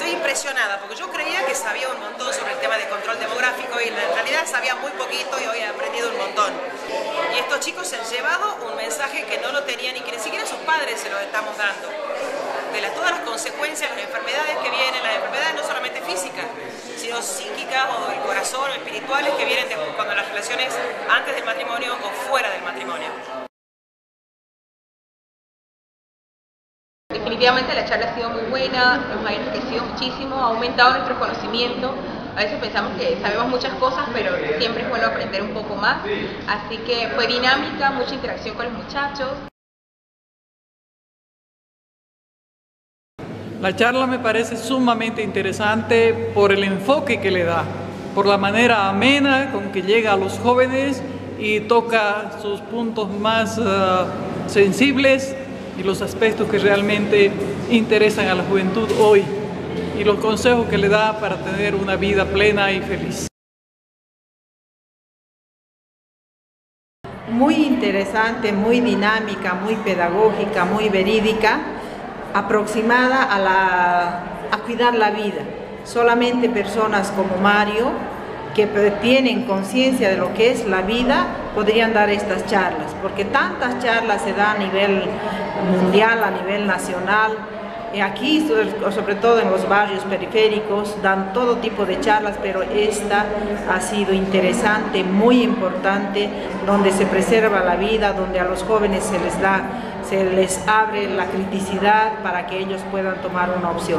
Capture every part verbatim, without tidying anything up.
Estoy impresionada porque yo creía que sabía un montón sobre el tema de control demográfico y en realidad sabía muy poquito y hoy he aprendido un montón. Y estos chicos se han llevado un mensaje que no lo tenían y que ni siquiera sus padres se lo estamos dando. De las, todas las consecuencias, las enfermedades que vienen, las enfermedades no solamente físicas, sino psíquicas o del corazón o espirituales que vienen de, cuando las relaciones antes del matrimonio o fuera del matrimonio. Definitivamente la charla ha sido muy buena, nos ha enriquecido muchísimo, ha aumentado nuestro conocimiento. A veces pensamos que sabemos muchas cosas, pero siempre es bueno aprender un poco más. Así que fue dinámica, mucha interacción con los muchachos. La charla me parece sumamente interesante por el enfoque que le da, por la manera amena con que llega a los jóvenes y toca sus puntos más uh, sensibles y los aspectos que realmente interesan a la juventud hoy y los consejos que le da para tener una vida plena y feliz. Muy interesante, muy dinámica, muy pedagógica, muy verídica, aproximada a, la, a cuidar la vida. Solamente personas como Mario, que tienen conciencia de lo que es la vida, podrían dar estas charlas, porque tantas charlas se dan a nivel mundial, a nivel nacional. Aquí, sobre todo en los barrios periféricos, dan todo tipo de charlas, pero esta ha sido interesante, muy importante, donde se preserva la vida, donde a los jóvenes se les da, se les abre la criticidad para que ellos puedan tomar una opción.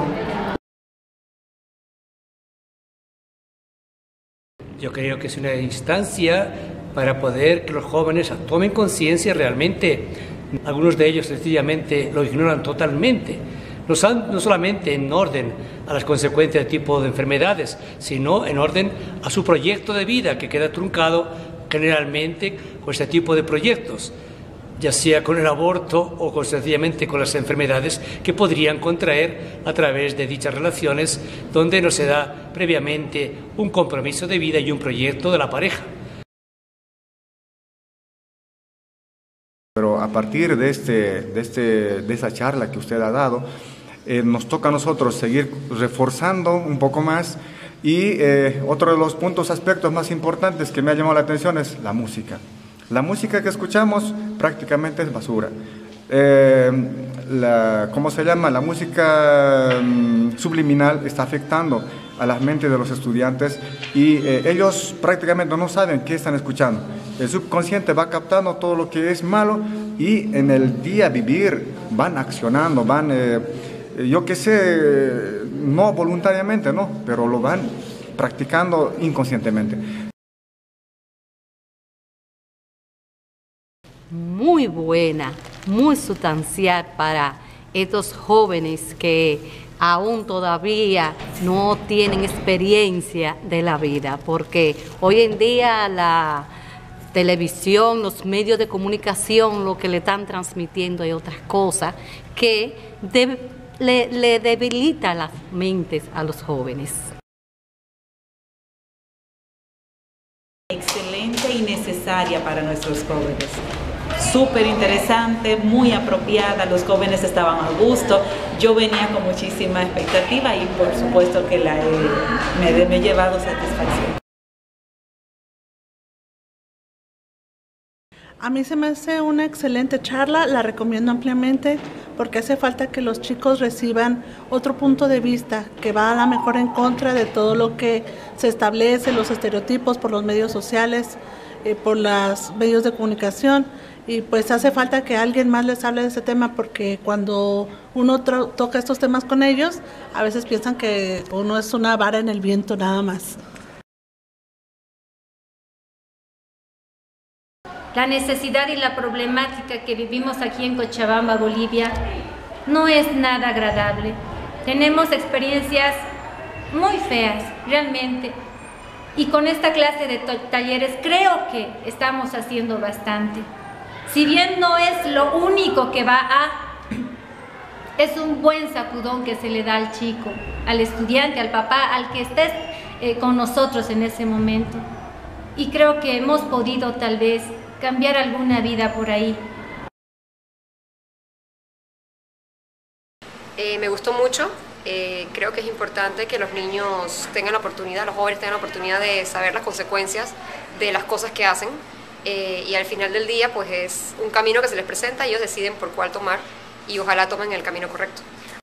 Yo creo que es una instancia para poder que los jóvenes tomen conciencia realmente. Algunos de ellos sencillamente lo ignoran totalmente. No, no solamente en orden a las consecuencias de tipo de enfermedades, sino en orden a su proyecto de vida, que queda truncado generalmente con este tipo de proyectos, ya sea con el aborto o con, sencillamente con las enfermedades que podrían contraer a través de dichas relaciones, donde no se da previamente un compromiso de vida y un proyecto de la pareja. Pero a partir de, este, de, este, de esa charla que usted ha dado, eh, nos toca a nosotros seguir reforzando un poco más y eh, otro de los puntos, aspectos más importantes que me ha llamado la atención es la música. La música que escuchamos prácticamente es basura. Eh, la, ¿Cómo se llama? La música um, subliminal está afectando a las mentes de los estudiantes y eh, ellos prácticamente no saben qué están escuchando. El subconsciente va captando todo lo que es malo y en el día vivir van accionando, van, eh, yo qué sé, no voluntariamente, no, pero lo van practicando inconscientemente. Muy buena, muy sustancial para estos jóvenes que aún todavía no tienen experiencia de la vida, porque hoy en día la televisión, los medios de comunicación, lo que le están transmitiendo y otras cosas que de, le, le debilita las mentes a los jóvenes. Excelente y necesaria para nuestros jóvenes. Súper interesante, muy apropiada, los jóvenes estaban a gusto, yo venía con muchísima expectativa y por supuesto que la he, me, me he llevado satisfacción. A mí se me hace una excelente charla, la recomiendo ampliamente porque hace falta que los chicos reciban otro punto de vista que va a lo mejor en contra de todo lo que se establece, los estereotipos por los medios sociales, eh, por los medios de comunicación. Y pues hace falta que alguien más les hable de ese tema porque cuando uno toca estos temas con ellos, a veces piensan que uno es una vara en el viento nada más. La necesidad y la problemática que vivimos aquí en Cochabamba, Bolivia, no es nada agradable. Tenemos experiencias muy feas, realmente. Y con esta clase de talleres creo que estamos haciendo bastante. Si bien no es lo único que va a, es un buen sacudón que se le da al chico, al estudiante, al papá, al que esté eh, con nosotros en ese momento. Y creo que hemos podido tal vez cambiar alguna vida por ahí. Eh, me gustó mucho, Eh, creo que es importante que los niños tengan la oportunidad, los jóvenes tengan la oportunidad de saber las consecuencias de las cosas que hacen, eh, y al final del día pues es un camino que se les presenta y ellos deciden por cuál tomar y ojalá tomen el camino correcto.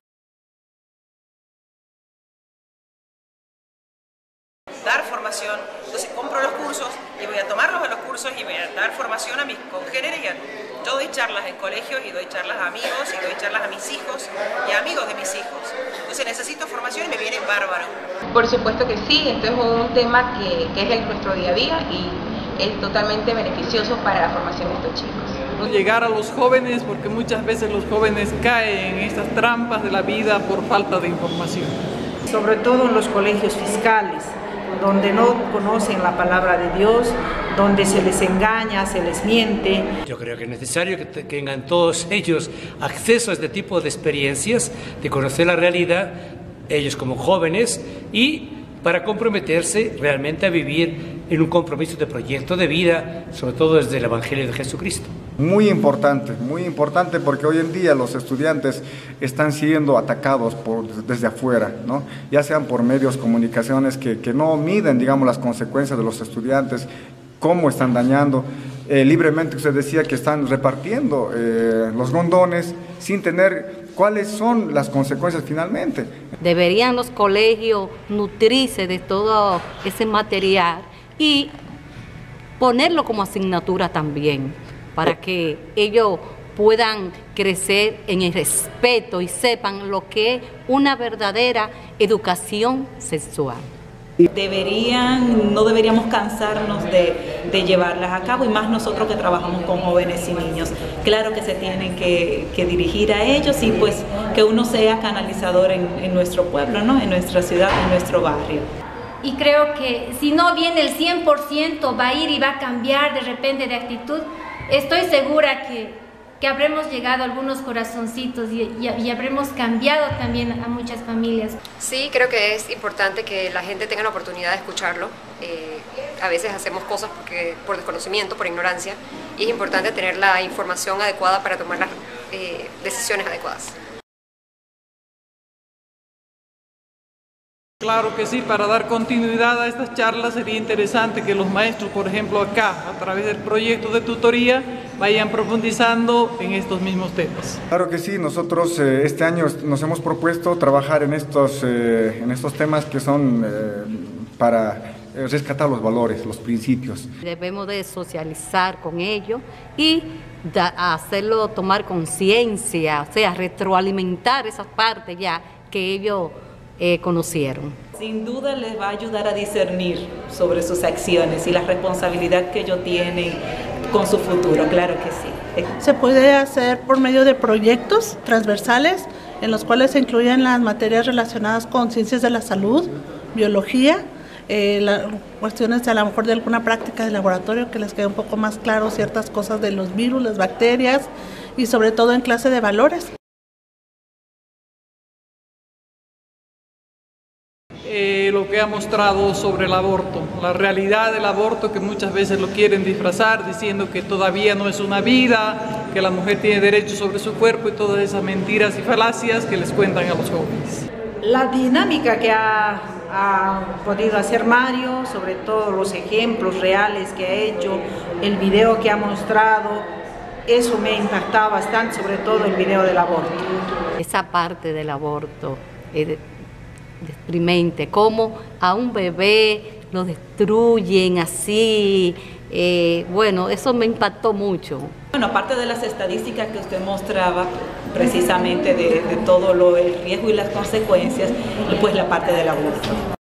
Dar formación, entonces compro los cursos y voy a tomarlos a los cursos y voy a dar formación a mis congéneres. Yo doy charlas en colegios y doy charlas a amigos y doy charlas a mis hijos y a amigos de mis hijos. Entonces necesito formación y me viene bárbaro. Por supuesto que sí, esto es un tema que, que es en nuestro día a día y es totalmente beneficioso para la formación de estos chicos. Llegar a los jóvenes, porque muchas veces los jóvenes caen en estas trampas de la vida por falta de información. Sobre todo en los colegios fiscales, donde no conocen la palabra de Dios, donde se les engaña, se les miente. Yo creo que es necesario que tengan todos ellos acceso a este tipo de experiencias, de conocer la realidad, ellos como jóvenes, y para comprometerse realmente a vivir en un compromiso de proyecto de vida, sobre todo desde el Evangelio de Jesucristo. Muy importante, muy importante porque hoy en día los estudiantes están siendo atacados por, desde afuera, ¿no? Ya sean por medios de comunicaciones que, que no miden, digamos, las consecuencias de los estudiantes, cómo están dañando. Eh, libremente usted decía que están repartiendo eh, los condones sin tener cuáles son las consecuencias finalmente. Deberían los colegios nutrirse de todo ese material y ponerlo como asignatura también, para que ellos puedan crecer en el respeto y sepan lo que es una verdadera educación sexual. Deberían, no deberíamos cansarnos de, de llevarlas a cabo, y más nosotros que trabajamos con jóvenes y niños. Claro que se tienen que, que dirigir a ellos y pues que uno sea canalizador en, en nuestro pueblo, ¿no? En nuestra ciudad, en nuestro barrio. Y creo que si no viene el cien por ciento va a ir y va a cambiar de repente de actitud. Estoy segura que, que habremos llegado a algunos corazoncitos y, y, y habremos cambiado también a muchas familias. Sí, creo que es importante que la gente tenga la oportunidad de escucharlo. Eh, a veces hacemos cosas porque, por desconocimiento, por ignorancia, y es importante tener la información adecuada para tomar las eh, decisiones adecuadas. Claro que sí, para dar continuidad a estas charlas sería interesante que los maestros, por ejemplo acá, a través del proyecto de tutoría, vayan profundizando en estos mismos temas. Claro que sí, nosotros eh, este año nos hemos propuesto trabajar en estos, eh, en estos temas que son eh, para eh, rescatar los valores, los principios. Debemos de socializar con ellos y da, hacerlo tomar conciencia, o sea, retroalimentar esa parte ya que ellos Eh, conocieron. Sin duda les va a ayudar a discernir sobre sus acciones y la responsabilidad que ellos tienen con su futuro, claro que sí. Se puede hacer por medio de proyectos transversales en los cuales se incluyen las materias relacionadas con ciencias de la salud, biología, eh, la, cuestiones de a lo mejor de alguna práctica de laboratorio que les quede un poco más claro ciertas cosas de los virus, las bacterias y sobre todo en clase de valores. Eh, lo que ha mostrado sobre el aborto, la realidad del aborto, que muchas veces lo quieren disfrazar diciendo que todavía no es una vida, que la mujer tiene derecho sobre su cuerpo y todas esas mentiras y falacias que les cuentan a los jóvenes. La dinámica que ha, ha podido hacer Mario, sobre todo los ejemplos reales que ha hecho, el video que ha mostrado, eso me ha impactado bastante, sobre todo el video del aborto. Esa parte del aborto es deprimente, cómo a un bebé lo destruyen así, eh, bueno, eso me impactó mucho. Bueno, aparte de las estadísticas que usted mostraba, precisamente de, de todo lo, el riesgo y las consecuencias, pues la parte del aborto.